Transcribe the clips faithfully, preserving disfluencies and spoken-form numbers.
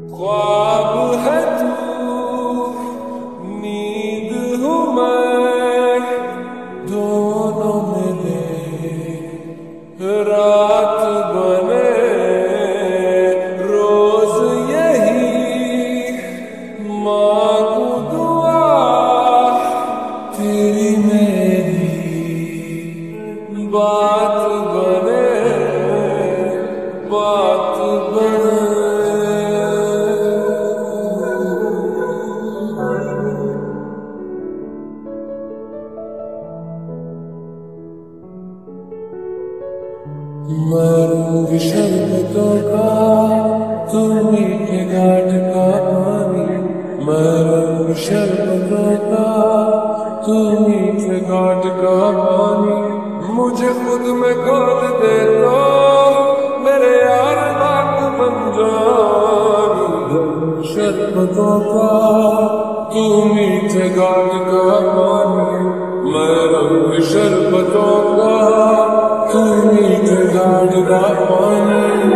ख्वाब है तू, नींद हूँ मैं, दोनों मिले रात बने रोज यही मांगू दुआ तेरी मेरी बात बने बात बने। मरूंगी शरबतों का तू मीठे घाट का पानी, मरूंगी शरबतों का तू मीठे घाट का पानी। मुझे खुद में खोल दे तो मेरे यार बात बन जानी। शरबतों का तू मीठे घाट का पानी, मरूंगी शरबतों का तू मीठे घाट का पानी।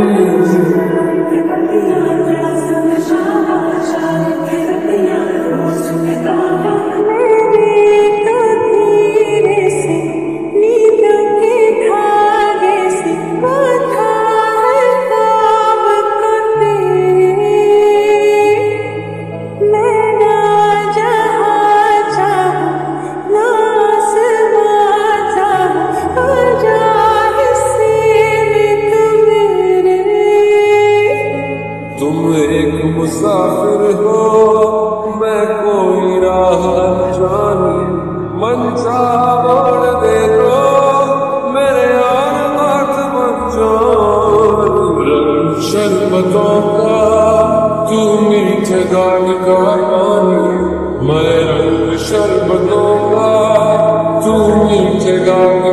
तुम एक मुसाफिर हो, मैं कोई राह अनजानी, मन चाहा मोड़ दे दो मेरे यार बात बन जानी। रंग शरबतों का तू मीठे घाट का पानी, मैं रंग शरबतों का तू मीठे घाट